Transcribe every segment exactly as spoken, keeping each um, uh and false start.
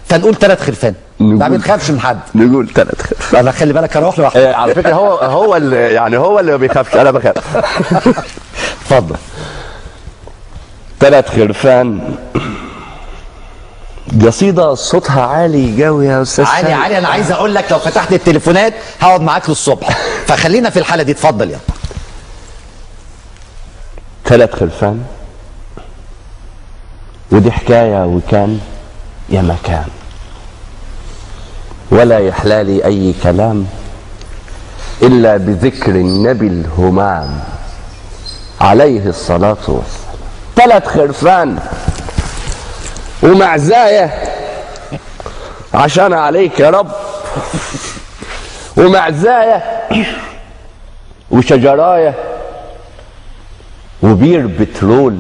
فنقول ثلاث خرفان، ما بنخافش من حد. نقول ثلاث خرفان. انا خلي بالك انا واحد لوحدي. آه على فكره هو هو اللي يعني هو اللي ما بيخافش، انا بخاف. اتفضل. ثلاث خرفان، قصيده صوتها عالي قوي يا استاذ. عالي عالي. انا عايز اقول لك لو فتحت التليفونات هقعد معاك للصبح، فخلينا في الحاله دي. اتفضل يلا. ثلاث خرفان، ودي حكايه وكان يا مكان، ولا يحلالي اي كلام الا بذكر النبي الهمام عليه الصلاه والسلام. ثلاث خرفان ومعزايه عشان عليك يا رب، ومعزايه وشجرايه وبير بترول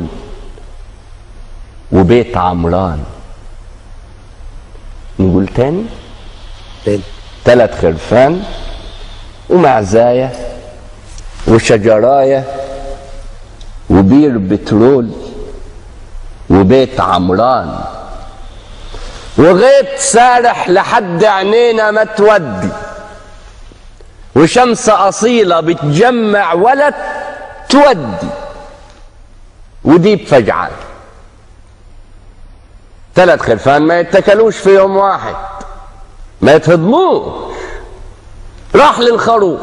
وبيت عمران. نقول تاني؟ تاني. ثلاث خرفان ومعزايه وشجرايه وبير بترول وبيت عمران، وغيط سارح لحد عينينا ما تودي، وشمس أصيلة بتجمع ولا تودي، وديب فجعان. ثلاث خرفان ما يتكلوش في يوم واحد، ما يتهضموش. راح للخروف،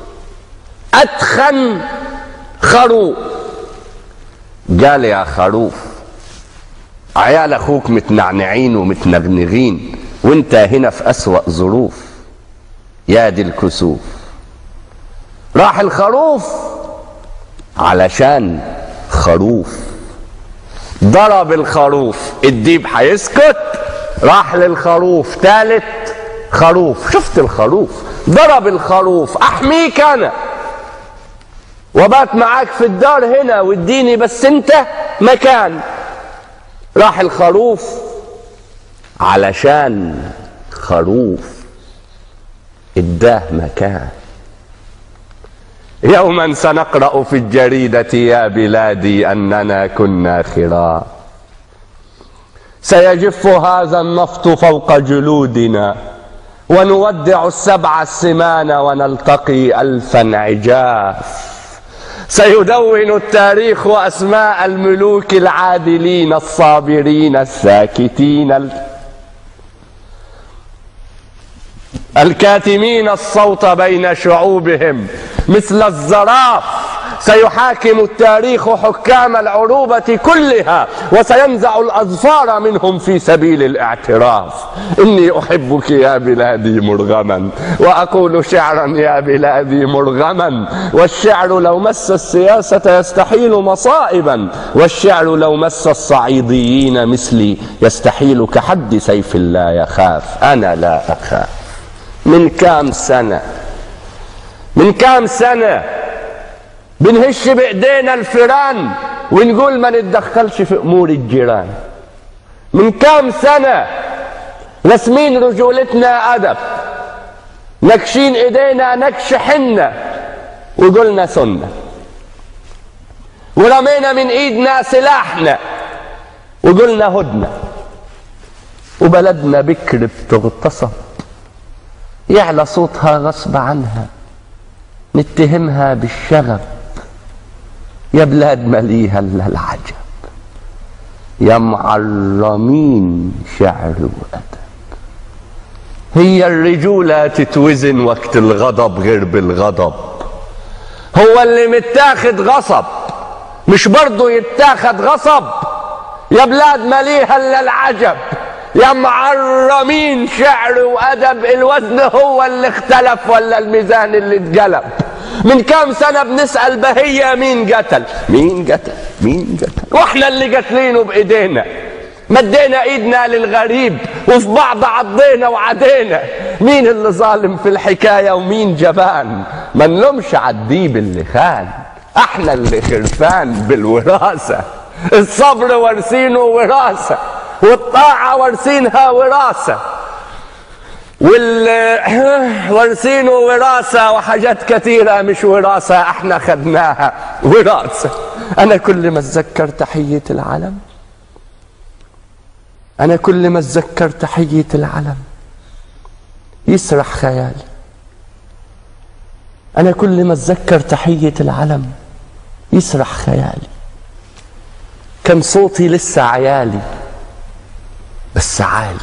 أتخن خروف، قال يا خروف عيال اخوك متنعنعين ومتنغنغين وانت هنا في اسوأ ظروف يا دي الكسوف. راح الخروف علشان خروف، ضرب الخروف، الديب هيسكت. راح للخروف ثالث خروف، شفت الخروف ضرب الخروف، احميك انا وبات معاك في الدار هنا واديني بس انت مكان. راح الخروف علشان خروف اداه مكان. يوما سنقرأ في الجريدة يا بلادي أننا كنا خراف، سيجف هذا النفط فوق جلودنا ونودع السبع السمان ونلتقي ألفا عجاف. سيدون التاريخ أسماء الملوك العادلين الصابرين الساكتين الكاتمين الصوت بين شعوبهم مثل الزراف. سيحاكم التاريخ حكام العروبة كلها وسينزع الأظفار منهم في سبيل الاعتراف. إني أحبك يا بلادي مرغما وأقول شعرا يا بلادي مرغما، والشعر لو مس السياسة يستحيل مصائبا، والشعر لو مس الصعيديين مثلي يستحيل كحد سيف لا يخاف. أنا لا أخاف. من كام سنة من كام سنة بنهش بإيدينا الفيران ونقول ما نتدخلش في أمور الجيران. من كام سنة رسمين رجولتنا أدب، نكشين إيدينا نكش حنة وقلنا سنة، ورمينا من إيدنا سلاحنا وقلنا هدنة، وبلدنا بكر بتغتصب يعلى صوتها غصب عنها نتهمها بالشغب. يا بلاد مليها الا العجب، يا معرمين شعر وادب. هي الرجولة تتوزن وقت الغضب غير بالغضب، هو اللي متاخد غصب مش برضو يتاخد غصب. يا بلاد مليها الا العجب، يا معرمين شعر وادب. الوزن هو اللي اختلف ولا الميزان اللي اتقلب؟ من كام سنة بنسأل بهية مين قتل مين قتل مين قتل، واحنا اللي قتلينه بايدينا. مدينا ايدنا للغريب وفي بعض عضينا وعدينا. مين اللي ظالم في الحكاية ومين جبان؟ ما نلومش عالديب اللي خان، احنا اللي خرفان بالوراثة. الصبر وارثينه وراثة، والطاعة وارثينها وراثة، وال وارثينه وراثة، وحاجات كثيرة مش وراثة احنا خدناها وراثة. انا كل ما اتذكر تحية العلم أنا كل ما أتذكر تحية العلم يسرح خيالي. أنا كل ما أتذكر تحية العلم يسرح خيالي. كان صوتي لسه عيالي بس عالي.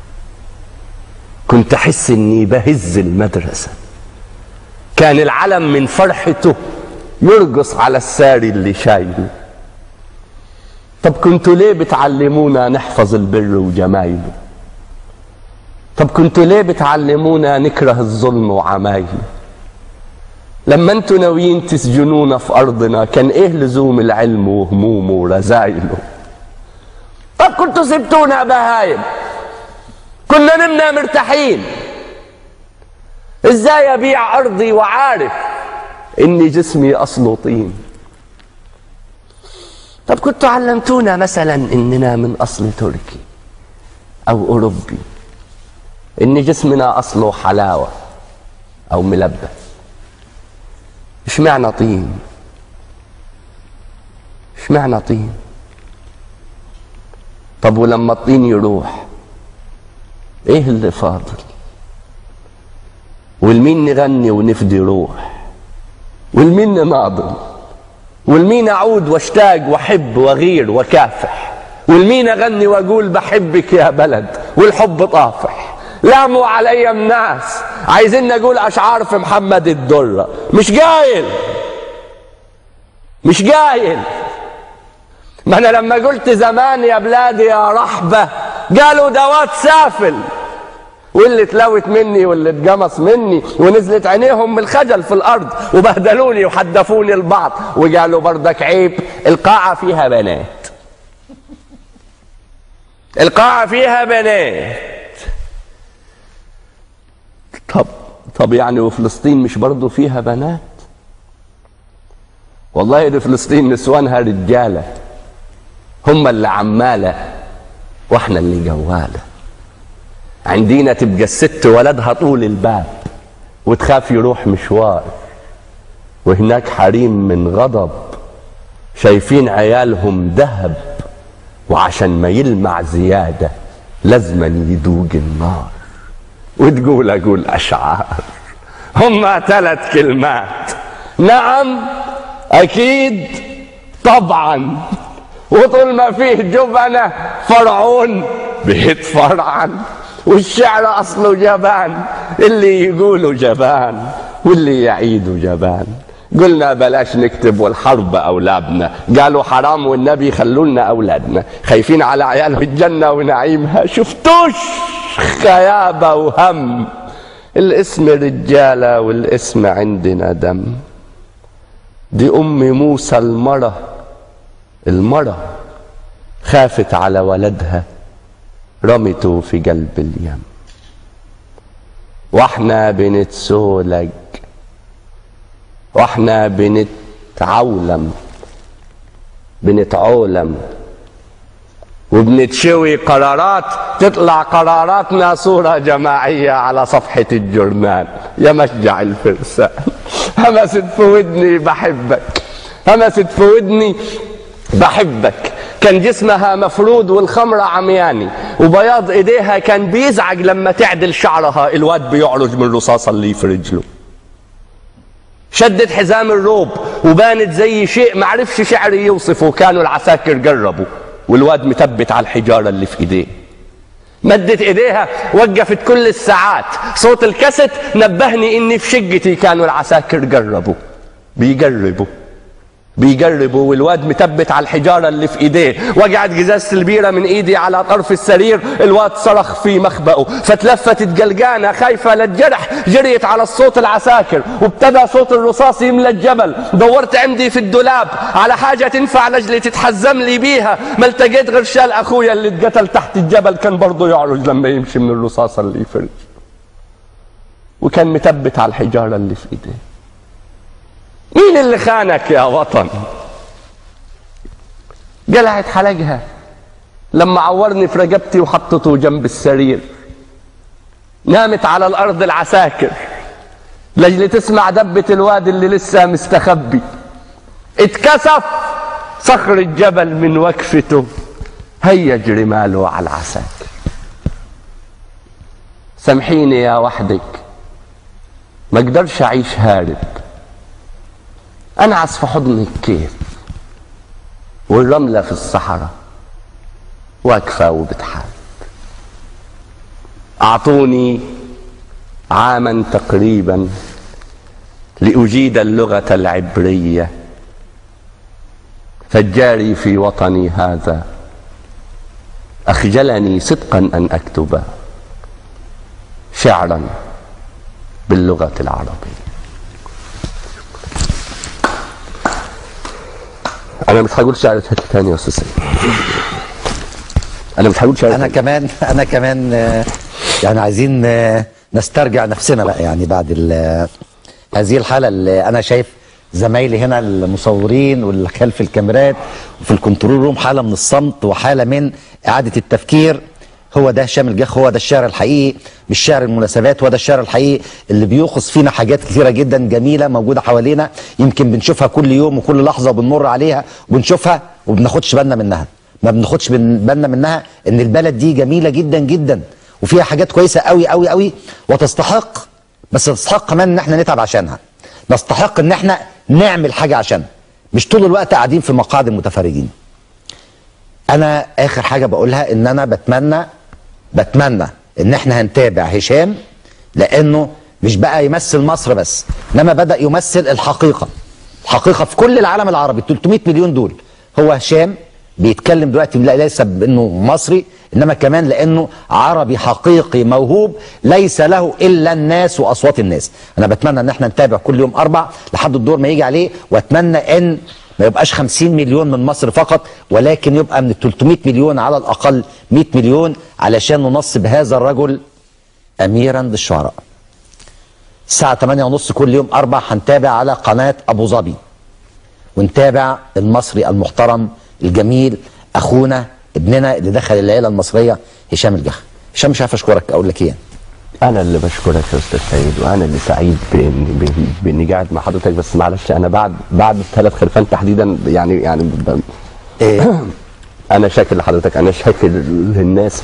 كنت أحس إني بهز المدرسة. كان العلم من فرحته يرقص على الساري اللي شايله. طب كنتوا ليه بتعلمونا نحفظ البر وجمايله؟ طب كنتوا ليه بتعلمونا نكره الظلم وعمايله؟ لما انتوا ناويين تسجنونا في أرضنا كان إيه لزوم العلم وهمومه ورزايله؟ طب كنتوا سبتونا بهايم كنا نمنا مرتاحين. إزاي أبيع أرضي وعارف إني جسمي أصله طين؟ طب كنتوا علمتونا مثلا إننا من أصل تركي أو أوروبي، إن جسمنا أصله حلاوة أو ملبس. إشمعنى طين؟ إشمعنى طين؟ طب ولما الطين يروح إيه اللي فاضل؟ والمين نغني ونفدي روح؟ والمين نناضل؟ والمين أعود واشتاق وأحب وأغير وكافح؟ والمين أغني وأقول بحبك يا بلد والحب طافح؟ لاموا علي الناس عايزين أقول أشعار في محمد الدرة. مش قايل مش قايل ما أنا لما قلت زمان يا بلادي يا رحبة قالوا دوات سافل، واللي اتلوت مني واللي اتجمص مني ونزلت عينيهم من الخجل في الارض وبهدلوني وحدفوني البعض وقالوا بردك عيب القاعة فيها بنات، القاعة فيها بنات. طب طب يعني وفلسطين مش برضو فيها بنات؟ والله دي فلسطين نسوانها رجالة، هم اللي عمالة واحنا اللي جوالة. عندينا تبقى الست ولدها طول الباب وتخاف يروح مشوار، وهناك حريم من غضب شايفين عيالهم ذهب، وعشان ما يلمع زيادة لازما يدوق النار. وتقول أقول أشعار هما ثلاث كلمات، نعم أكيد طبعا، وطول ما فيه جبنة فرعون بيتفرعن، والشعر أصله جبان، اللي يقولوا جبان واللي يعيدوا جبان. قلنا بلاش نكتب والحرب أولادنا، قالوا حرام والنبي خلولنا أولادنا، خايفين على عياله الجنة ونعيمها. شفتوش خيابة وهم، الاسم رجالة والاسم عندنا دم. دي أم موسى المرة المرة خافت على ولدها رمته في قلب اليم. واحنا بنتسولج واحنا بنتعولم بنتعولم وبنتشوي قرارات، تطلع قراراتنا صورة جماعية على صفحة الجورنال. يا مشجع الفرسان همست في ودني بحبك، همست في ودني بحبك. كان جسمها مفرود والخمرة عمياني، وبياض ايديها كان بيزعج لما تعدل شعرها الواد بيعرج من الرصاصة اللي في رجله. شدت حزام الروب وبانت زي شيء معرفش شعري يوصفه، كانوا العساكر جربوا والواد متبت على الحجارة اللي في ايديه. مدت ايديها وقفت كل الساعات، صوت الكاسيت نبهني اني في شقتي كانوا العساكر جربوا بيجربوا بيجربوا والواد متبت على الحجارة اللي في ايديه. وقعت جزازة البيرة من ايدي على طرف السرير، الواد صرخ في مخبأه، فتلفتت قلقانة خايفة للجرح، جريت على الصوت العساكر وابتدى صوت الرصاص يملى الجبل. دورت عندي في الدولاب على حاجة تنفع لجلي تتحزم لي بيها، ما التقيت غير شال اخويا اللي اتقتل تحت الجبل، كان برضه يعرج لما يمشي من الرصاصة اللي يفرج، وكان متبت على الحجارة اللي في ايديه. مين اللي خانك يا وطن؟ قلعت حلقها لما عورني في رقبتي وحطته جنب السرير. نامت على الارض العساكر لجل تسمع دبة الواد اللي لسه مستخبي. اتكسف صخر الجبل من وقفته، هيج رماله على العساكر. سامحيني يا وحدك، ما اقدرش اعيش هارب، انعس في حضنك كيف، والرملة في الصحراء واقفة وبتحارب. اعطوني عاما تقريبا لأجيد اللغة العبرية، فالجاري في وطني هذا أخجلني صدقا أن أكتب شعرا باللغة العربية. أنا مش هقول شعر تاني يا أستاذ سيد، أنا مش هقول شعر انا تاني. كمان انا كمان آه، يعني عايزين آه، نسترجع نفسنا بقى، يعني بعد ال- هذه الحالة اللي انا شايف زمايلي هنا المصورين واللي خلف الكاميرات وفي الكنترول روم حالة من الصمت وحالة من إعادة التفكير. هو ده هشام الجاخ، هو ده الشعر الحقيقي، مش شعر المناسبات، هو ده الشعر الحقيقي اللي بيوقظ فينا حاجات كثيرة جدا جميلة موجودة حوالينا، يمكن بنشوفها كل يوم وكل لحظة وبنمر عليها وبنشوفها وبناخدش بالنا منها. ما بناخدش بالنا منها ان البلد دي جميلة جدا جدا وفيها حاجات كويسة قوي قوي قوي وتستحق، بس تستحق كمان ان احنا نتعب عشانها، نستحق ان احنا نعمل حاجة عشانها، مش طول الوقت قاعدين في مقاعد المتفرجين. انا اخر حاجة بقولها ان انا بتمنى بتمنى ان احنا هنتابع هشام، لانه مش بقى يمثل مصر بس، انما بدأ يمثل الحقيقة، الحقيقة في كل العالم العربي. ثلاثمائة مليون دول، هو هشام بيتكلم دلوقتي ليس بانه مصري، انما كمان لانه عربي حقيقي موهوب ليس له الا الناس واصوات الناس. انا بتمنى ان احنا نتابع كل يوم اربع لحد الدور ما يجي عليه، واتمنى ان ما يبقاش خمسين مليون من مصر فقط، ولكن يبقى من ثلاثمائة مليون على الاقل مئة مليون، علشان ننصب هذا الرجل اميرا للشعراء. الساعه ثمانية ونص كل يوم اربع هنتابع على قناه ابو ظبي، ونتابع المصري المحترم الجميل اخونا ابننا اللي دخل العيله المصريه هشام الجاخ. هشام مش عارف اشكرك اقول لك ايه. أنا اللي بشكرك يا أستاذ سيد، وأنا اللي سعيد بإني بإني, بإني قاعد مع حضرتك، بس معلش أنا بعد بعد الثلاث خرفان تحديدا يعني يعني ب... إيه؟ أنا شاكر لحضرتك، أنا شاكر للناس.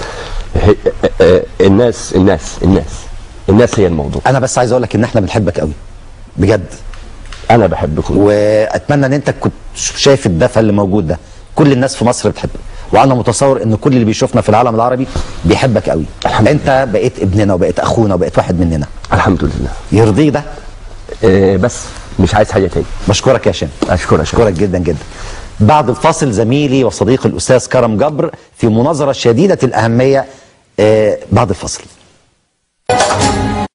الناس الناس الناس الناس هي الموضوع. انا بس عايز اقول لك ان احنا بنحبك قوي بجد، أنا بحبكم، واتمنى ان انت كنت شايف الدفى اللي موجود ده. كل الناس في مصر بتحبك، وانا متصور ان كل اللي بيشوفنا في العالم العربي بيحبك قوي. انت بقيت ابننا وبقيت اخونا وبقيت واحد مننا. الحمد لله. يرضيك ده؟ إيه بس مش عايز حاجه تاني. بشكرك يا هشام، اشكرك اشكرك جدا جدا. بعد الفاصل زميلي وصديقي الاستاذ كرم جبر في مناظره شديده الاهميه. آه بعد الفاصل.